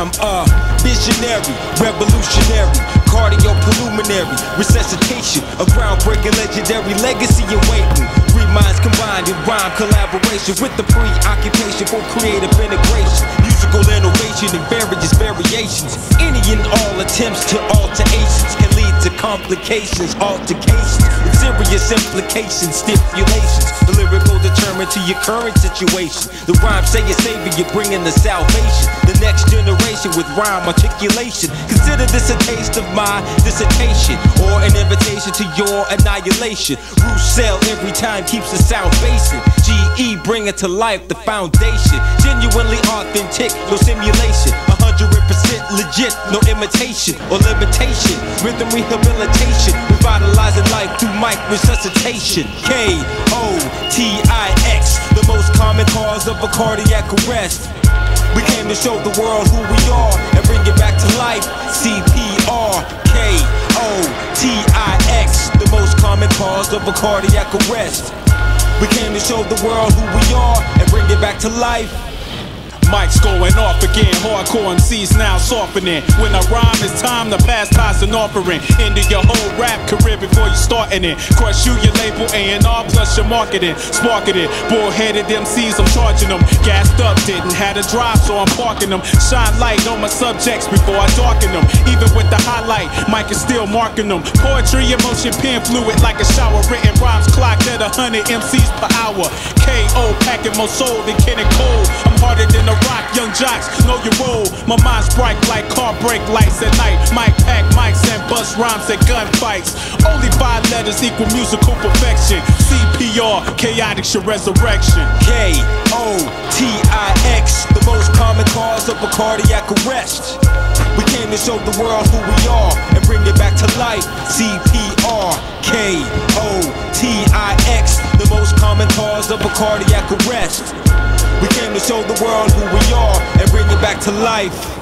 am a visionary, revolutionary, cardiopulmonary, resuscitation, a groundbreaking legendary legacy in waiting. Three minds combined in rhyme collaboration with the preoccupation for creative integration, musical innovation and various variations. Any and all attempts to alterations can lead to complications, altercations, with serious implications, stipulations. The lyrical determined to your current situation. The rhyme say your savior, you're bringing the salvation. The next generation with rhyme articulation. Consider this a taste of my dissertation, or an invitation to your annihilation. Roussel every time keeps the sound basic. GE bring it to life, the foundation. Genuinely authentic, no simulation. 100% legit, no imitation or limitation. Rhythm rehabilitation, revitalizing life through mic resuscitation. KOTIX, the most common cause of a cardiac arrest. We came to show the world who we are and bring it back to life. CPR, KOTIX, the most common cause of a cardiac arrest. We came to show the world who we are and bring it back to life. Mics going off again, hardcore MCs now softening. When I rhyme, it's time to pass ties an offering. Into your whole rap career before you starting it. Crush you, your label, A&R plus your marketing. Sparking it, bullheaded MCs, I'm charging them. Gassed up, didn't have a drive, so I'm parking them. Shine light on my subjects before I darken them. Even with the highlight, Mike is still marking them. Poetry, emotion, pen fluid like a shower. Written rhymes clocked at 100 MCs per hour. KO, packing more soul than Kenny Cole. I'm harder than a rock, young jocks, know your role. My mind's bright like car brake lights at night. Mic pack mics and bust rhymes at gunfights. Only 5 letters equal musical perfection. CPR, chaotic your resurrection. KOTIX, the most common cause of a cardiac arrest. We came to show the world who we are and bring it back to life. CPR, KOTIX, the most common cause of a cardiac arrest. We came to show the world who we are and bring it back to life.